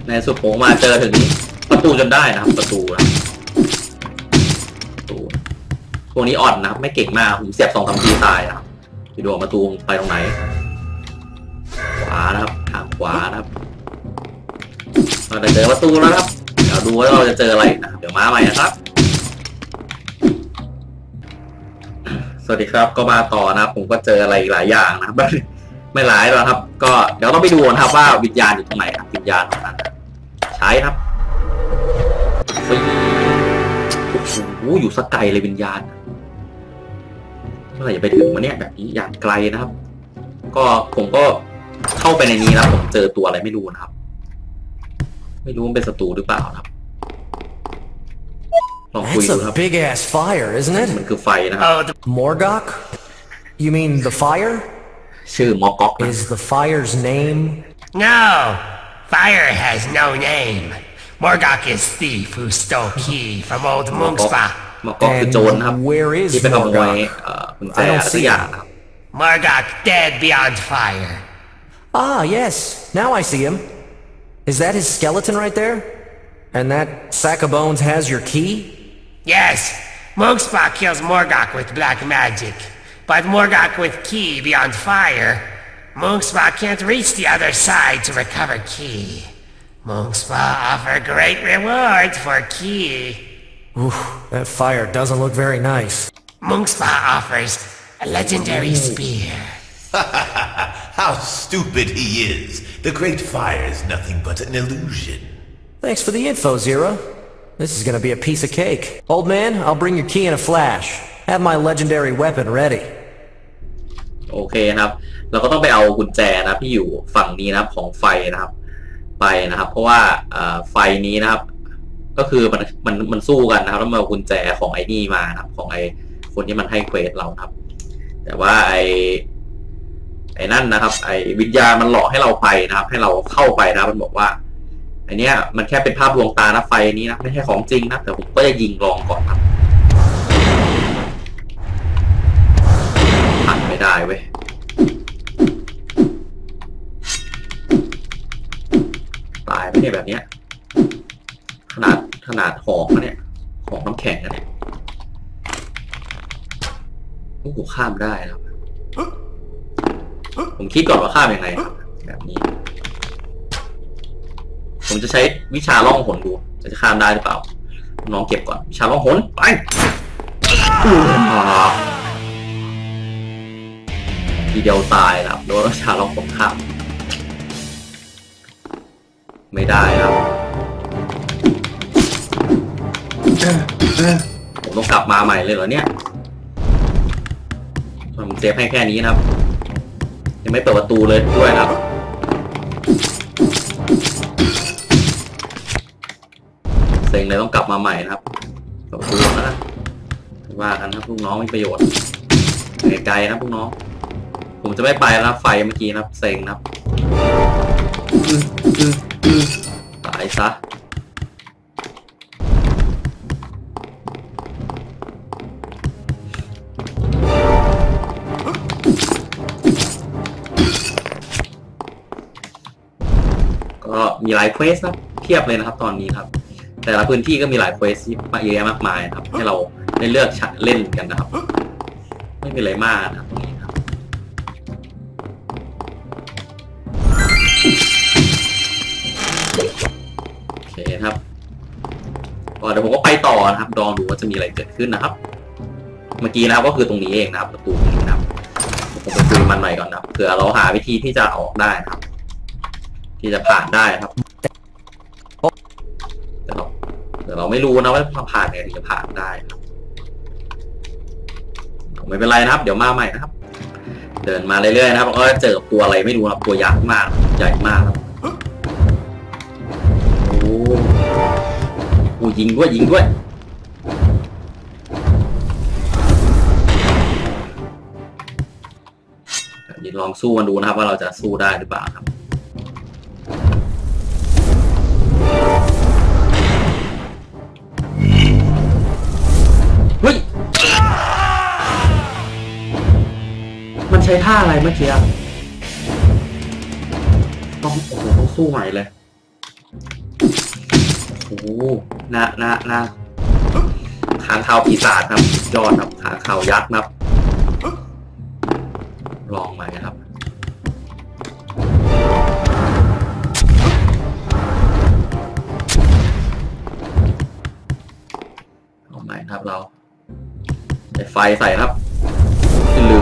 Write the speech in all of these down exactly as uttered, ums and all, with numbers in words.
ในสุดผมมาเจอถึงประตูจนได้นะครับประตูนะประตูพวกนี้อ่อนนะครับไม่เก่งมากผมเสียบสองสามทีตายนะครับไปดูประตูไปตรงไหนขวานะครับทางขวานะครับเราจะเจอประตูแล้วครับเดี๋ยวดูว่าเราจะเจออะไรนะเดี๋ยวมาใหม่นะครับสวัสดีครับก็มาต่อนะครับผมก็เจออะไรหลายอย่างนะครับไม่หลายหรอกครับก็เดี๋ยวต้องไปดูนะครับว่าวิญญาณอยู่ตรงไหนครับวิญญาณของนั้นใช้ครับโอ้โหอยู่สักไกลเลยวิญญาณเมื่อไหร่จะไปถึงวะเนี่ยแบบนี้อย่างไกลนะครับก็ผมก็เข้าไปในนี้แล้วผมเจอตัวอะไรไม่รู้นะครับไม่รู้มันเป็นศัตรูหรือเปล่าครับลองคุยดูครับ Big ass fire, isn't it? มันคือไฟนะครับ Morgok? You mean the fire? ชื่อมอก๊อก Is the fire's name? No, fire has no name. Morgok is thief who stole key from old Munkspa. มอก๊อกคือโจรครับที่ไปขโมยกุญแจสักอย่างครับ Morgok dead beyond fire. Ah, yes. Now I see him. Is that his skeleton right there? And that sack of bones has your key? Yes, Munkspa kills Morgok with black magic. But Morgok with key beyond fire, Munkspa can't reach the other side to recover key. Munkspa offer great reward for key. Oof, that fire doesn't look very nice. Munkspa offers a legendary spear. How stupid he is. The great fire is nothing but an illusion. Thanks for the info, Zero. This is gonna be a piece of cake. Old man, I'll bring your key in a flash. Have my legendary weapon ready. โอเคครับเราก็ต้องไปเอากุญแจนะที่อยู่ฝั่งนี้นะครับของไฟนะครับไปนะครับเพราะว่าไฟนี้นะครับก็คือมันมันมันสู้กันนะครับแล้วมาเอากุญแจของไอ้นี่มานะครับของไอ้คนที่มันให้เควสเราครับแต่ว่าไอ้ไอ้นั่นนะครับไอ้วิญญาณมันหลอกให้เราไปนะครับให้เราเข้าไปนะมันบอกว่าไอ้นี้มันแค่เป็นภาพลวงตานะไฟนี้นะไม่ใช่ของจริงนะแต่ผมก็จะยิงลองก่อนครับผ่านไม่ได้เว้ยตายไม่ได้แบบนี้ขนาดขนาดหอกนะเนี่ยของน้ำแข็งนะเนี่ยโอ้โหข้ามได้ครับผมคิดก่อนว่าข้ามยังไงครับแบบนี้ผมจะใช้วิชาล่องหนดูจะข้ามได้หรือเปล่าน้องเก็บก่อนวิชาล่องหนไปทีเดียวตายครับโดนวิชาล่องหนข้ามไม่ได้ครับผมต้องกลับมาใหม่เลยเหรอเนี่ยผมเซฟให้แค่นี้นะครับยังไม่เปิดประตูเลยด้วยครับเซ็งเลยต้องกลับมาใหม่นะครับเปิดประตูนะว่ากันนะพวกน้องมีประโยชน์ไกลๆนะพวกน้องผมจะไม่ไปแล้วไฟเมื่อกี้นะครับเซ็งนะครับตายซะก็มีหลายเควสครับเทียบเลยนะครับตอนนี้ครับแต่ละพื้นที่ก็มีหลายเควสมาเยอะแยะมากมายครับให้เราได้เลือกเล่นกันนะครับไม่มีอะไรมากนะครับตรงนี้ครับโอเคครับเดี๋ยวผมก็ไปต่อนะครับลองดูว่าจะมีอะไรเกิดขึ้นนะครับเมื่อกี้นะครับก็คือตรงนี้เองนะครับประตูนี้นะครับผมไปคุยมันหน่อยก่อนนะเผื่อเราหาวิธีที่จะออกได้นะครับที่จะผ่านได้ครับแต่เราแต่เราไม่รู้นะว่าผ่านไงถึงจะผ่านได้ครับไม่เป็นไรนะครับเดี๋ยวมาใหม่นะครับเดินมาเรื่อยๆนะครับก็เจอตัวอะไรไม่รู้ครับตัวใหญ่มากใหญ่มากครับโอ้โหยิงด้วยยิงด้วยเดี๋ยวลองสู้กันดูนะครับว่าเราจะสู้ได้หรือเปล่าครับเฮ้ยมันใช้ท่าอะไรเมื่อกี้ต้องโอ้โหต้องสู้ใหม่เลยโอ้โหน่าน่าน่าค้างคาวปีศาจครับยอดครับค้างคาวยักษ์ครับลองมาครับเอาใหม่ครับเราใส่ไฟใส่ครับอย่าลืม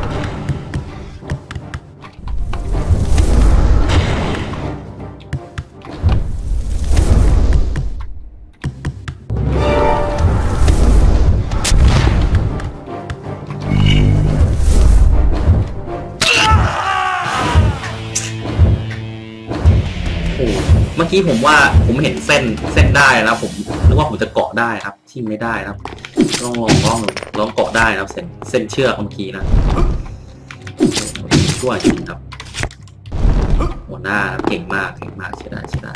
เมื่อกี้ผมว่าผมเห็นเส้นเส้นได้นะผมนึกว่าผมจะเกาะได้ครับที่ไม่ได้ครับลองลองลองลองเกาะได้นะครับเส้นเส้นเชือกเมื่อกี้นะช่วยจริงครับหัวหน้าเก่งมากเก่งมากใช่ได้ใช่ได้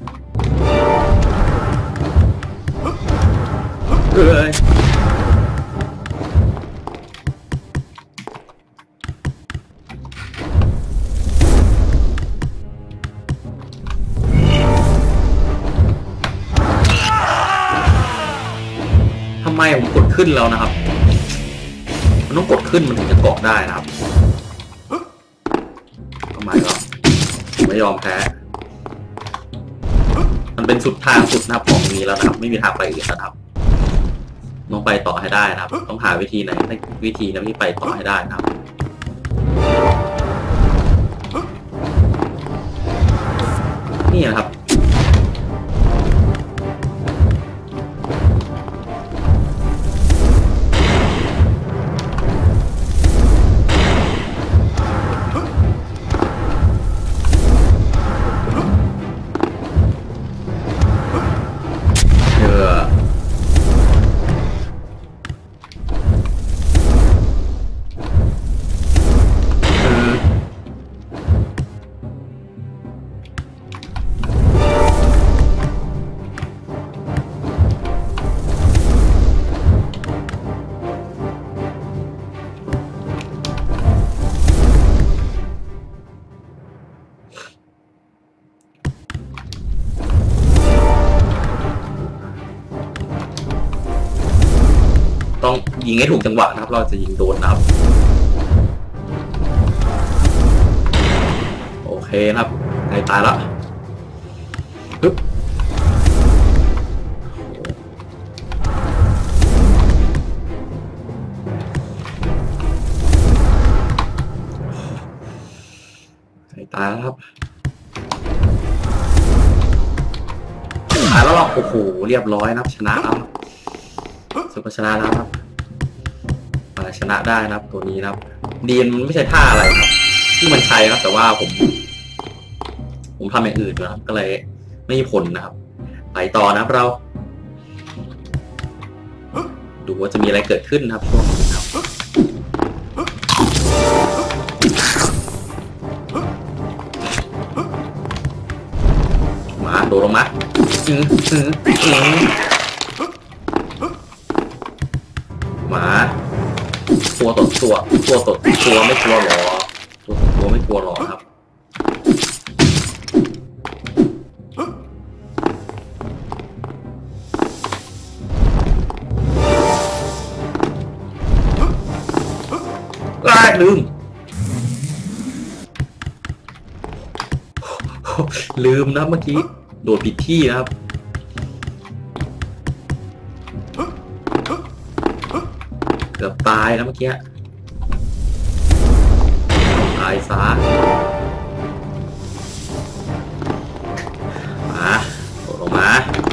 เอ้ยทำไมผมกดขึ้นแล้วนะครับมันต้องกดขึ้นมันถึงจะเกาะได้นะครับทำไมครับไม่ยอมแพ้มันเป็นสุดทางสุดนะครับของนี้แล้วนะครับไม่มีทางไปอื่นนะครับต้องไปต่อให้ได้นะครับต้องหาวิธีไหนวิธีนั้นที่ไปต่อให้ได้นะครับนี่นะครับต้องยิงให้ถูกจังหวะนะครับเราจะยิงโดนนะครับโอเคครับใกล้ตายแล้วปึ๊บใกล้ตายแล้วครับตายแล้วหรอโอ้โหเรียบร้อยนะครับชนะแล้วสุดชนะแล้วครับมาชนะได้นะครับตัวนี้นะครับดีนมันไม่ใช่ท่าอะไรครับที่มันใช้ครับแต่ว่าผมผมทำอย่างอื่นนะครับก็เลยไม่มีผลนะครับไปต่อนะครับเราดูว่าจะมีอะไรเกิดขึ้นนะครับช่วงนี้ครับมาโดดลงมาอืออืออือมาตัวต่อตัวตัวต่อตัวไม่กลัวหรอตัวต่อตัวไม่กลัวหรอครับอ้าลืมลืมนะเมื่อกี้โดดผิดที่นะครับเกือบตายนะเมื่อกี้ตายซะมาโดดลงมา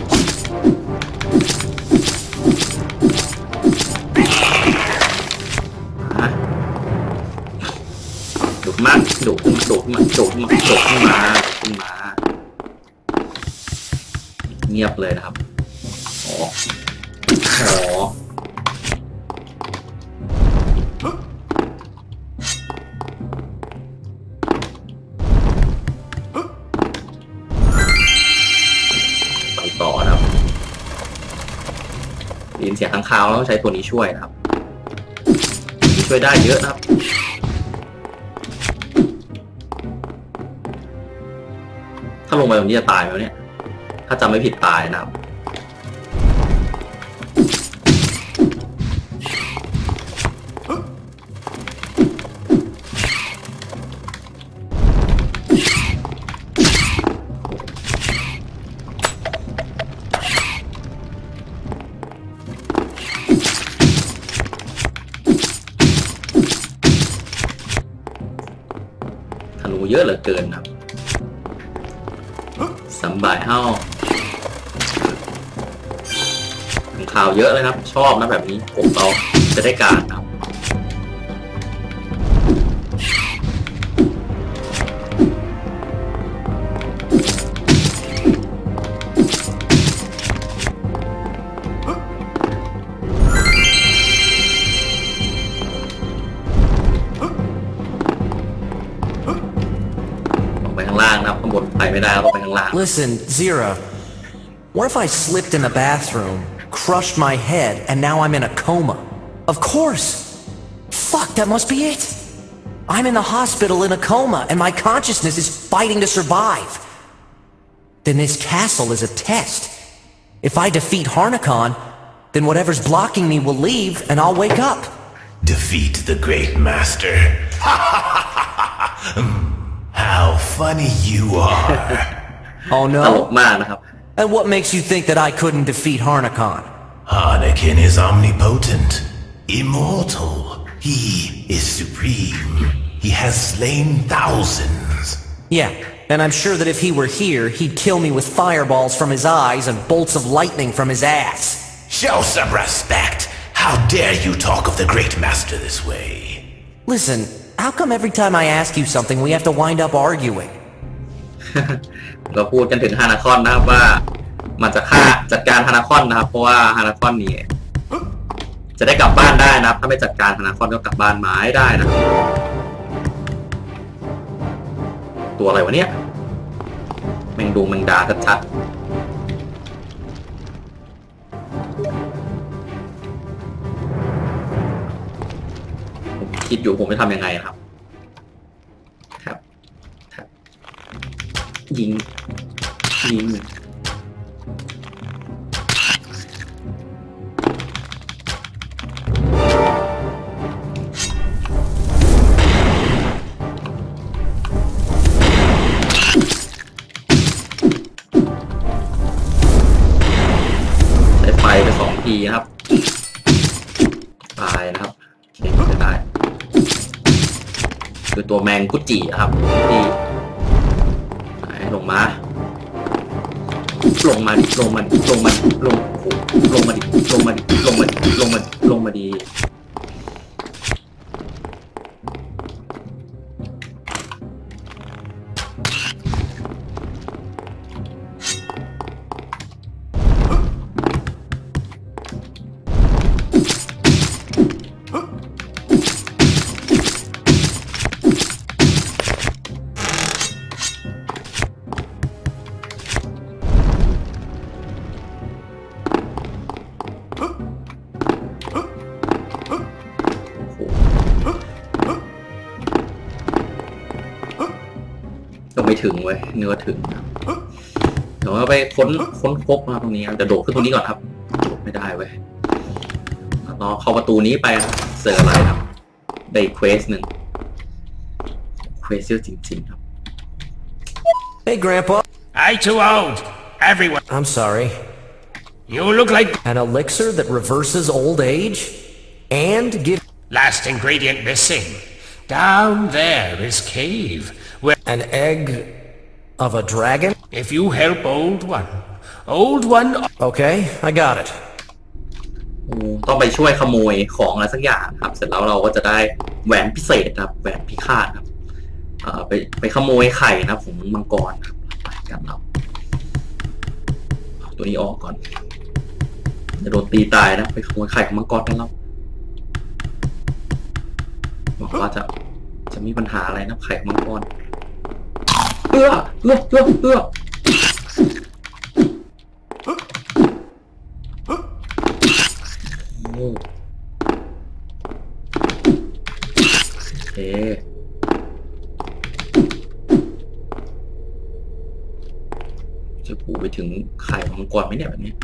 โดดมาโดดโดดมาโดดมาโดดขึ้นมาขึ้นมาเงียบเลยนะครับอ๋ออ๋อต่อนะครับได้ยินเสียงข้างคาวแล้วต้องใช้ตัวนี้ช่วยนะครับช่วยได้เยอะนะครับถ้าลงไปตรงนี้จะตายไหมเนี่ยถ้าจำไม่ผิดตายนะครับธนูเยอะเหลือเกินครับสำบายเฮ้าของข่าวเยอะเลยครับชอบนะแบบนี้ผมเราจะได้การครับ Listen, Zero. What if I slipped in the bathroom, crushed my head, and now I'm in a coma? Of course! Fuck, that must be it! I'm in the hospital in a coma, and my consciousness is fighting to survive. Then this castle is a test. If I defeat Harnakon, then whatever's blocking me will leave, and I'll wake up. Defeat the Great Master. How funny you are. Oh no? And what makes you think that I couldn't defeat Harnakon? Harnakin is omnipotent, immortal. He is supreme. He has slain thousands. Yeah, and I'm sure that if he were here, he'd kill me with fireballs from his eyes and bolts of lightning from his ass. Show some respect. How dare you talk of the Great Master this way? Listen, how come every time I ask you something, we have to wind up arguing? เราพูดกันถึงฮานาคอนนะครับว่ามันจะฆ่าจัดการฮานาคอนนะครับเพราะว่าฮานาคอนนี่จะได้กลับบ้านได้นะครับถ้าไม่จัดการฮานาคอนก็กลับบ้านมาให้ได้นะตัวอะไรวะเนี่ยแมงดูแมงดาชัดๆผมคิดอยู่ผมจะทำยังไงครับครับครับยิงยิงไปไปสองทีนะครับตายนะครับเช็คจะได้คือตัวแมงกุจิครับที่ลงมาลงมาดิลงมาดิลงมาดิลงโอ้ลงมาดิลงมาดิลงมาดิลงมาลงมาดิไม่ถึงเว้ยเนื้อถึงเดี๋ยวเราไปค้นค้นพบมาตรงนี้จะโดดขึ้นตรงนี้ก่อนครับโดดไม่ได้เว้ยรอเข้าประตูนี้ไปเจออะไรครับได้เควสหนึ่งเควสเยอะจริงๆครับ Hey Grandpa I too old everyone I'm sorry You look like an elixir that reverses old age and give last ingredient missing down there is cave where an egg of a dragon? If you help old one, old one. Okay, I got it. ต้องไปช่วยขโมยของอะไรสักอย่างครับเสร็จแล้วเราก็จะได้แหวนพิเศษครับแหวนพิฆาตครับไปไปขโมยไข่นะของมังกรครับไปกันเราตัวนี้ออกก่อนจะโดนตีตายนะไปขโมยไข่ของมังกรกันเราบอกว่าจะจะมีปัญหาอะไรนะไข่มังกรเอื้อเอื้อเอื้อเอื้อโอเคจะจะผูไปถึงไข่ของมังกรไหมเนี่ยแบบนี้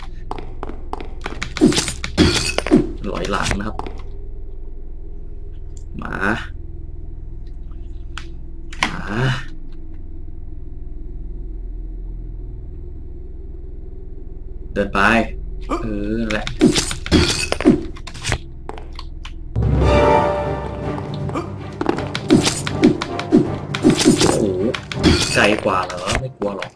ลอยหลังนะครับมามาเดินไปเออแหละโอ้โหไกลกว่าเหรอไม่กลัวหรอก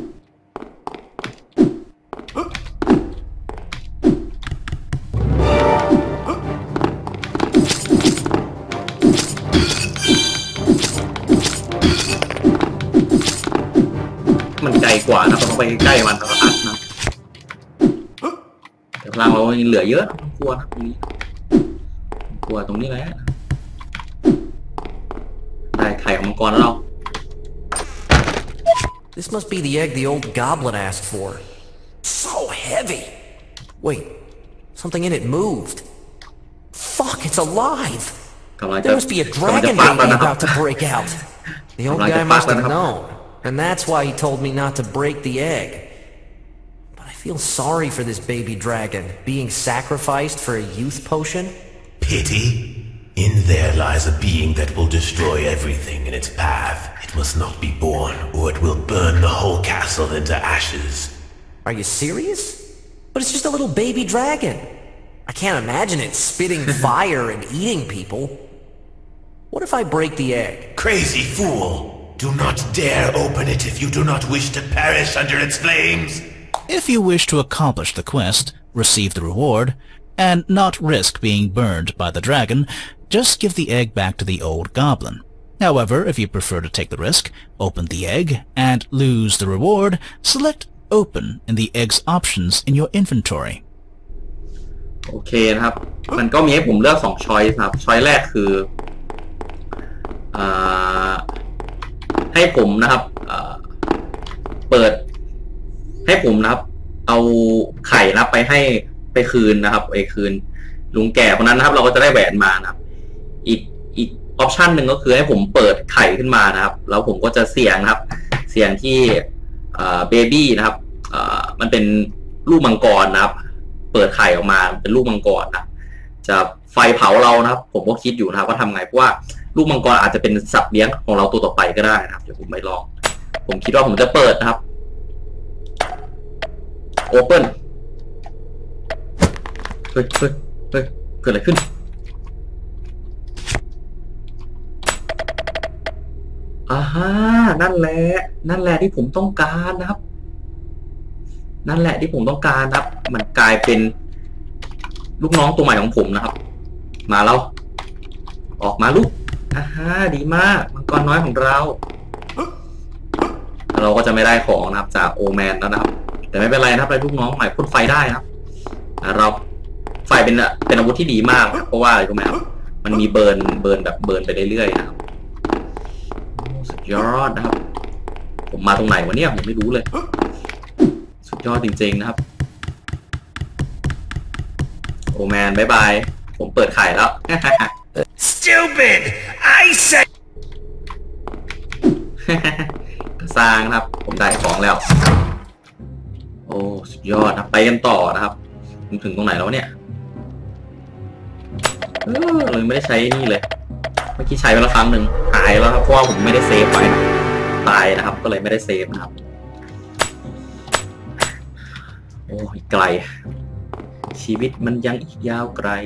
มันไกลกว่านะต้องไปใกล้มันแล้วก็อัดนะแต่พลังเรายังเหลือเยอะต้องกลัวนะตรงนี้กลัวตรงนี้แหละได้ไข่ของมังกรแล้วเรา This must be the egg the old goblin asked for. So heavy. Wait, something in it moved. Fuck, it's alive. There must be a dragon baby about to break out. The old guy must have known, and that's why he told me not to break the egg. But I feel sorry for this baby dragon being sacrificed for a youth potion. Pity? In there lies a being that will destroy everything in its path. It must not be born, or it will burn the whole castle into ashes. Are you serious? But it's just a little baby dragon. I can't imagine it spitting fire and eating people. What if I break the egg? Crazy fool! Do not dare open it if you do not wish to perish under its flames. If you wish to accomplish the quest, receive the reward, and not risk being burned by the dragon, just give the egg back to the old goblin. However, if you prefer to take the risk, open the egg, and lose the reward, select Open in the egg's options in your inventory. โอเคนะครับมันก็มีให้ผมเลือกสองช้อยส์ครับช้อยแรกคือให้ผมนะครับเปิดให้ผมนะครับเอาไข่นะไปให้ไปคืนนะครับไปคืนลุงแก่คนนั้นนะครับเราก็จะได้แหวนมานะครับอีกอีกออปชันหนึ่งก็คือให้ผมเปิดไข่ขึ้นมานะครับแล้วผมก็จะเสี่ยงนะครับเสี่ยงที่เบบี้นะครับมันเป็นลูกมังกรนะครับเปิดไข่ออกมาเป็นลูกมังกรนะจะไฟเผาเรานะครับผมก็คิดอยู่นะครับว่าทำไงเพราะว่าลูกมังกรอาจจะเป็นสัตว์เลี้ยงของเราตัวต่อไปก็ได้นะครับเดี๋ยวผมไปลองผมคิดว่าผมจะเปิดนะครับโอเปิลเฮ้ยเฮ้ยเฮ้ยเกิดอะไรขึ้นอ่าฮะนั่นแหละนั่นแหละที่ผมต้องการนะครับนั่นแหละที่ผมต้องการนะครับมันกลายเป็นลูกน้องตัวใหม่ของผมนะครับมาแล้วออกมาลูกอ่าฮะดีมากมังกรน้อยของเราเราก็จะไม่ได้ของนะครับจากโอแมนแล้วนะครับแต่ไม่เป็นไรนะครับได้ลูกน้องใหม่พ่นไฟได้นะครับเราไฟเป็นเป็นอาวุธที่ดีมากเพราะว่าอะไรรู้ไหมครับมันมีเบิร์นเบิร์นแบบเบิร์นไปเรื่อยๆนะครับสุดยอดนะครับผมมาตรงไหนวะเนี่ยผมไม่รู้เลยสุดยอดจริงๆนะครับโอแมนบายบายผมเปิดไข่แล้ว Stupid I said สร้างนะครับผมได้ของแล้วโอ้สุดยอดนะไปกันต่อนะครับถึงตรงไหนแล้วเนี่ยเออเลยไม่ได้ใช้นี่เลยเมื่อกี้ใช้ไปแล้วครั้งหนึ่งหายแล้วครับเพราะว่าผมไม่ได้เซฟไว้นะตายนะครับก็เลยไม่ได้เซฟนะครับโอ้ยไกลชีวิตมันยังอีกยาวไกล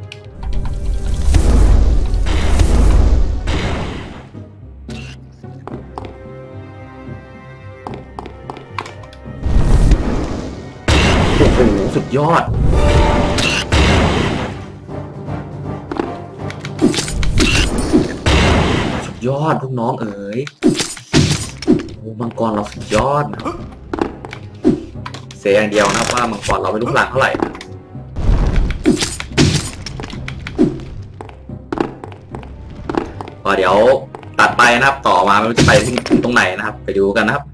โอ้โหสุดยอดสุดยอดลูกน้องเอ๋ยโอ้มังกรเราสุดยอดนะเสียอย่างเดียวนะว่ามังกรเราไม่รู้พลังเท่าไหร่ก็เดี๋ยวตัดไปนะครับต่อมาไม่รู้จะไปถึงตรงไหนนะครับไปดูกันนะครับ